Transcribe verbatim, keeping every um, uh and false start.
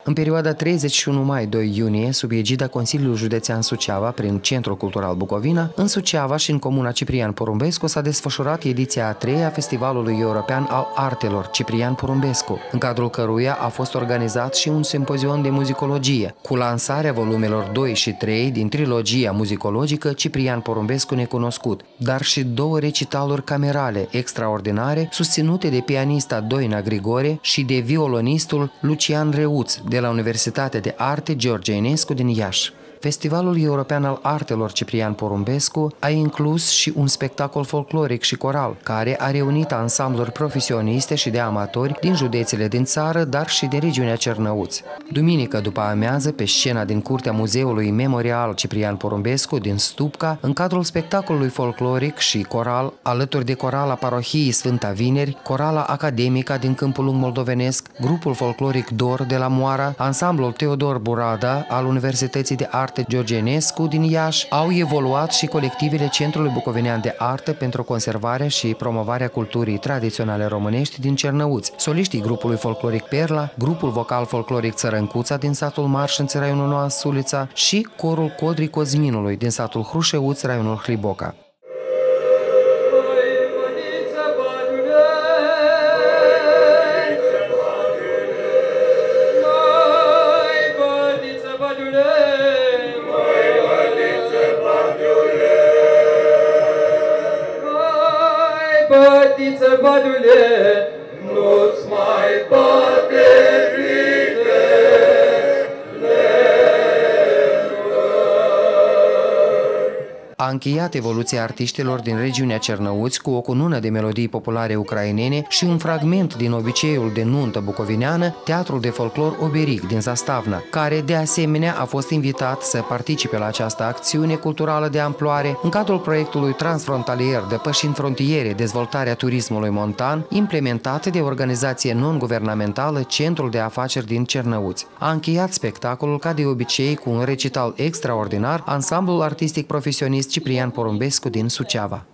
În perioada treizeci și unu mai - doi iunie, sub egida Consiliului Județean Suceava, prin Centrul Cultural Bucovina, în Suceava și în comuna Ciprian Porumbescu s-a desfășurat ediția a treia a Festivalului European al Artelor Ciprian Porumbescu, în cadrul căruia a fost organizat și un simpozion de muzicologie, cu lansarea volumelor doi și trei din trilogia muzicologică Ciprian Porumbescu Necunoscut, dar și două recitaluri camerale extraordinare, susținute de pianista Doina Grigore și de violonistul Lucian Reuț, de la Universitatea de Arte George Enescu din Iași. Festivalul European al Artelor Ciprian Porumbescu a inclus și un spectacol folcloric și coral, care a reunit ansambluri profesioniste și de amatori din județele din țară, dar și de regiunea Cernăuți. Duminică după amiază, pe scena din curtea Muzeului Memorial Ciprian Porumbescu din Stupca, în cadrul spectacolului folcloric și coral, alături de corala parohiei Sfânta Vineri, corala academica din Câmpul Lung Moldovenesc, grupul folcloric Dor de la Moara, ansamblul Teodor Burada al Universității de Arte George Enescu din Iași, au evoluat și colectivele Centrului Bucovenean de Artă pentru conservarea și promovarea culturii tradiționale românești din Cernăuți, soliștii grupului folcloric Perla, grupul vocal folcloric Țărâncuța din satul Marșânț, raionul Noua Sulița și corul Codrii Cozminului din satul Hrușeuț, raionul Hliboca. Bătiță, bădule, nu-ți mai bate A încheiat evoluția artiștilor din regiunea Cernăuți cu o cunună de melodii populare ucrainene și un fragment din obiceiul de nuntă bucovineană, Teatrul de Folclor Oberic din Zastavna, care de asemenea a fost invitat să participe la această acțiune culturală de amploare în cadrul proiectului transfrontalier Depășind frontiere, dezvoltarea turismului montan, implementat de organizație non-guvernamentală Centrul de Afaceri din Cernăuți. A încheiat spectacolul ca de obicei cu un recital extraordinar, ansamblul artistic profesionist Ciprian Porumbescu din Suceava.